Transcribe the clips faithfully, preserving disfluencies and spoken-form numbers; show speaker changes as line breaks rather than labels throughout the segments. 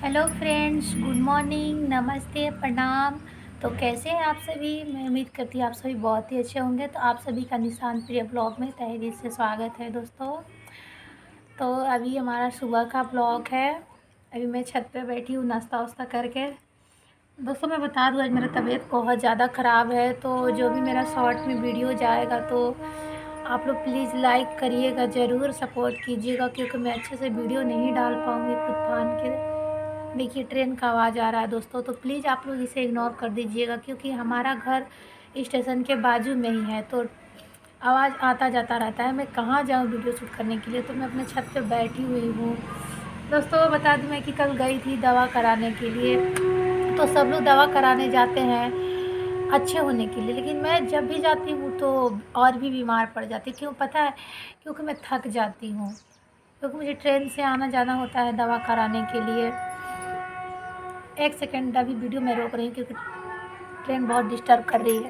Hello friends, good morning, नमस्ते, प्रणाम। तो कैसे हैं आप सभी? मैं उम्मीद करती हूँ आप सभी बहुत ही अच्छे होंगे। तो आप सभी का निशान प्रिय ब्लॉग में तहे दिल से स्वागत है दोस्तों। तो अभी हमारा सुबह का ब्लॉग है। अभी मैं छत पे बैठी हूँ नाश्ता वास्ता करके। दोस्तों मैं बता दूँ, आज मेरा तबीयत बहुत ज़्यादा ख़राब है। तो जो भी मेरा शॉर्ट में वीडियो जाएगा तो आप लोग प्लीज़ लाइक करिएगा, ज़रूर सपोर्ट कीजिएगा, क्योंकि मैं अच्छे से वीडियो नहीं डाल पाऊँगी खुद फान के। देखिए ट्रेन का आवाज़ आ रहा है दोस्तों, तो प्लीज़ आप लोग इसे इग्नोर कर दीजिएगा, क्योंकि हमारा घर स्टेशन के बाजू में ही है। तो आवाज़ आता जाता रहता है। मैं कहाँ जाऊँ वीडियो शूट करने के लिए, तो मैं अपने छत पे बैठी हुई हूँ। दोस्तों बता दूँ मैं कि कल गई थी दवा कराने के लिए। तो सब लोग दवा कराने जाते हैं अच्छे होने के लिए, लेकिन मैं जब भी जाती हूँ तो और भी बीमार पड़ जाती हूँ। क्यों पता है? क्योंकि मैं थक जाती हूँ, क्योंकि मुझे ट्रेन से आना जाना होता है दवा कराने के लिए। एक सेकेंड, अभी वीडियो मैं रोक रही हूँ क्योंकि ट्रेन बहुत डिस्टर्ब कर रही है।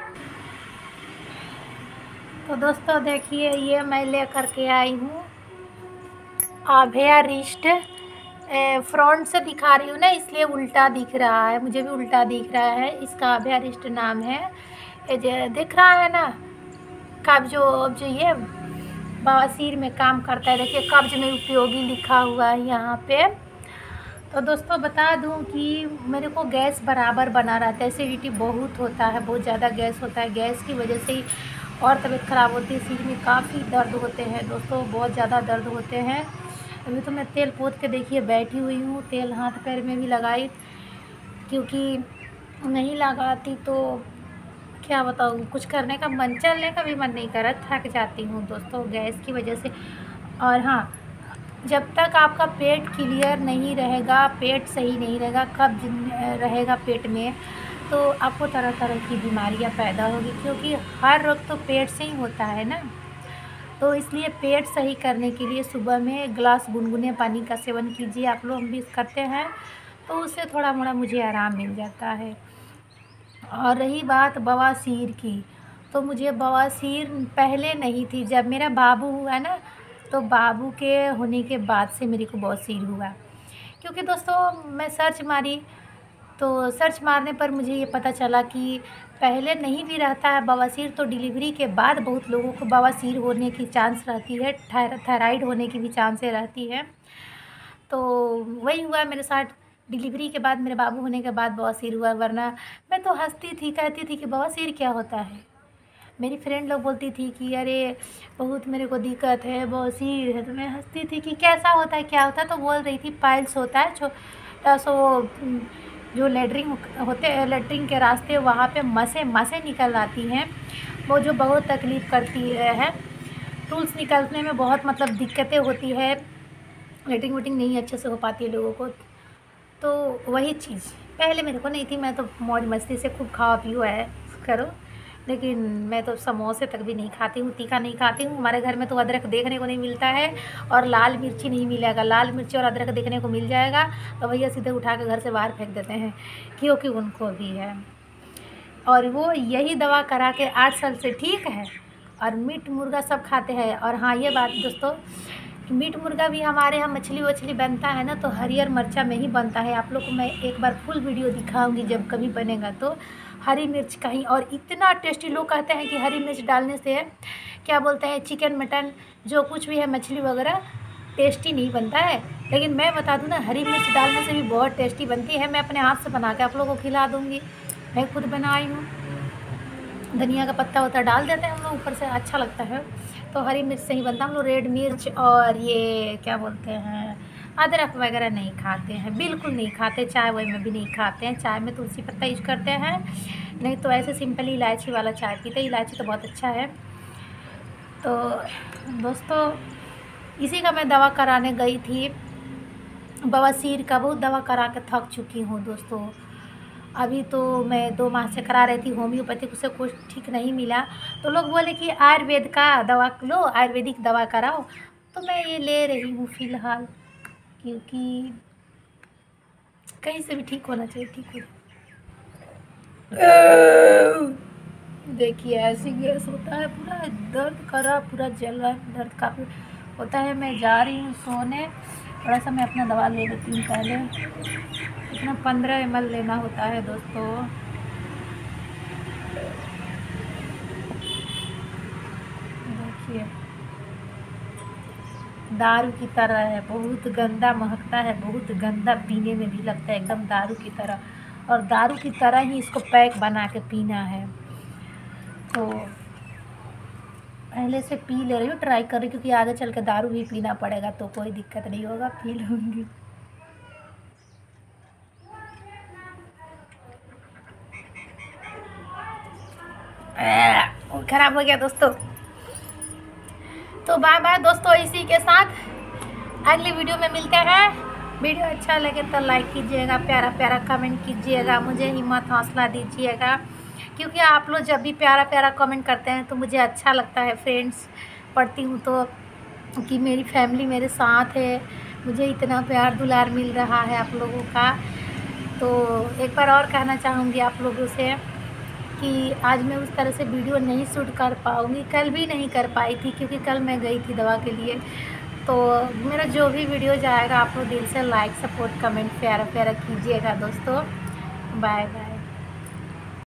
तो दोस्तों देखिए, ये मैं ले कर के आई हूँ अभया रिस्ट। फ्रंट से दिखा रही हूँ ना, इसलिए उल्टा दिख रहा है, मुझे भी उल्टा दिख रहा है। इसका अभया रिस्ट नाम है। ये जो दिख रहा है ना, कब्ज जो जो ये बवासीर में काम करता है। देखिए कब्ज में उपयोगी लिखा हुआ है यहाँ पे। तो दोस्तों बता दूं कि मेरे को गैस बराबर बना रहता है। एसिडिटी बहुत होता है, बहुत ज़्यादा गैस होता है। गैस की वजह से ही और तबीयत ख़राब होती है। सिर में काफ़ी दर्द होते हैं दोस्तों, बहुत ज़्यादा दर्द होते हैं। अभी तो मैं तेल पोत के देखिए बैठी हुई हूँ। तेल हाथ पैर में भी लगाई, क्योंकि नहीं लगाती तो क्या बताऊँ, कुछ करने का मन, चलने का भी मन नहीं कर रहा। थक जाती हूँ दोस्तों गैस की वजह से। और हाँ, जब तक आपका पेट क्लियर नहीं रहेगा, पेट सही नहीं रहेगा, कब्ज रहेगा पेट में, तो आपको तरह तरह की बीमारियां पैदा होगी, क्योंकि हर रोग तो पेट से ही होता है ना। तो इसलिए पेट सही करने के लिए सुबह में गिलास गुनगुने पानी का सेवन कीजिए। आप लोग भी करते हैं तो उससे थोड़ा मोड़ा मुझे आराम मिल जाता है। और रही बात बवासीर की, तो मुझे बवासीर पहले नहीं थी। जब मेरा बाबू हुआ ना, तो बाबू के होने के बाद से मेरे को बवासीर हुआ। क्योंकि दोस्तों मैं सर्च मारी, तो सर्च मारने पर मुझे ये पता चला कि पहले नहीं भी रहता है बवासीर, तो डिलीवरी के बाद बहुत लोगों को बवासीर होने की चांस रहती है, थायराइड होने की भी चांसें रहती है। तो वही हुआ मेरे साथ। डिलीवरी के बाद, मेरे बाबू होने के बाद बवासीर हुआ। वरना मैं तो हंसती थी, कहती थी कि बवासीर क्या होता है। मेरी फ्रेंड लोग बोलती थी कि अरे बहुत मेरे को दिक्कत है, बवासीर है। तो मैं हंसती थी कि कैसा होता है, क्या होता है। तो बोल रही थी पाइल्स होता है, छोटा सो जो लेटरिन होते हैं, लेटरिन के रास्ते वहाँ पे मसें मसें निकल आती हैं, वो जो बहुत तकलीफ़ करती है। टूल्स निकलने में बहुत मतलब दिक्कतें होती है, लेटरिन वेटिंग नहीं अच्छे से हो पाती है लोगों को। तो वही चीज़ पहले मेरे को नहीं थी। मैं तो मौज मस्ती से खूब खाओ पियो है करो, लेकिन मैं तो समोसे तक भी नहीं खाती हूँ, तीखा नहीं खाती हूँ। हमारे घर में तो अदरक देखने को नहीं मिलता है, और लाल मिर्ची नहीं मिलेगा। लाल मिर्ची और अदरक देखने को मिल जाएगा तो भैया सीधे उठा के घर से बाहर फेंक देते हैं, क्योंकि उनको भी है। और वो यही दवा करा के आठ साल से ठीक है। और मीट मुर्गा सब खाते हैं। और हाँ, ये बात दोस्तों, मीट मुर्गा भी हमारे यहाँ मछली वछली बनता है ना, तो हरियर मिर्चा में ही बनता है। आप लोग को मैं एक बार फुल वीडियो दिखाऊंगी जब कभी बनेगा तो। हरी मिर्च का ही, और इतना टेस्टी। लोग कहते हैं कि हरी मिर्च डालने से क्या बोलते हैं, चिकन मटन जो कुछ भी है, मछली वगैरह टेस्टी नहीं बनता है। लेकिन मैं बता दूँ ना, हरी मिर्च डालने से भी बहुत टेस्टी बनती है। मैं अपने हाथ से बना के आप लोगों को खिला दूँगी, मैं खुद बनाई हूँ। धनिया का पत्ता होता डाल देते हैं हम लोग ऊपर से, अच्छा लगता है। तो हरी मिर्च से ही बनता है। हम लोग रेड मिर्च और ये क्या बोलते हैं, अदरक वगैरह नहीं खाते हैं, बिल्कुल नहीं खाते। चाय वाय में भी नहीं खाते हैं। चाय में तुलसी पत्ता यूज करते हैं, नहीं तो ऐसे सिंपली इलायची वाला चाय पीते हैं। इलायची तो बहुत अच्छा है। तो दोस्तों इसी का मैं दवा कराने गई थी, बवासीर का। बहुत दवा करा के थक चुकी हूँ दोस्तों। अभी तो मैं दो माह से करा रही थी होम्योपैथिक, उससे कुछ ठीक नहीं मिला। तो लोग बोले कि आयुर्वेद का दवा लो, आयुर्वेदिक दवा कराओ। तो मैं ये ले रही हूँ फ़िलहाल, क्योंकि कहीं से भी ठीक होना चाहिए, ठीक हो। देखिए ऐसी गैस होता है, पूरा दर्द कर रहा, पूरा जल रहा है, दर्द काफ़ी होता है। मैं जा रही हूँ सोने, थोड़ा सा मैं अपना दवा ले लेती हूँ पहले। इतना पंद्रह एम एल लेना होता है दोस्तों। देखिए दारू की तरह है, बहुत गंदा महकता है, बहुत गंदा, पीने में भी लगता है एकदम दारू की तरह, और दारू की तरह ही इसको पैक बना के पीना है। तो पहले से पी ले रही हूँ, ट्राई कर रही हूँ, क्योंकि आगे चल के दारू भी पीना पड़ेगा तो कोई दिक्कत नहीं होगा, पी लूँगी। खराब हो गया दोस्तों। तो बाय बाय दोस्तों, इसी के साथ अगली वीडियो में मिलते हैं। वीडियो अच्छा लगे तो लाइक कीजिएगा, प्यारा प्यारा कमेंट कीजिएगा, मुझे हिम्मत हौसला दीजिएगा, क्योंकि आप लोग जब भी प्यारा प्यारा कमेंट करते हैं तो मुझे अच्छा लगता है फ्रेंड्स। पढ़ती हूँ तो कि मेरी फैमिली मेरे साथ है, मुझे इतना प्यार दुलार मिल रहा है आप लोगों का। तो एक बार और कहना चाहूँगी आप लोगों से कि आज मैं उस तरह से वीडियो नहीं शूट कर पाऊँगी, कल भी नहीं कर पाई थी क्योंकि कल मैं गई थी दवा के लिए। तो मेरा जो भी वीडियो जाएगा आप लोग दिल से लाइक, सपोर्ट, कमेंट प्यारा प्यारा कीजिएगा दोस्तों। Bye bye.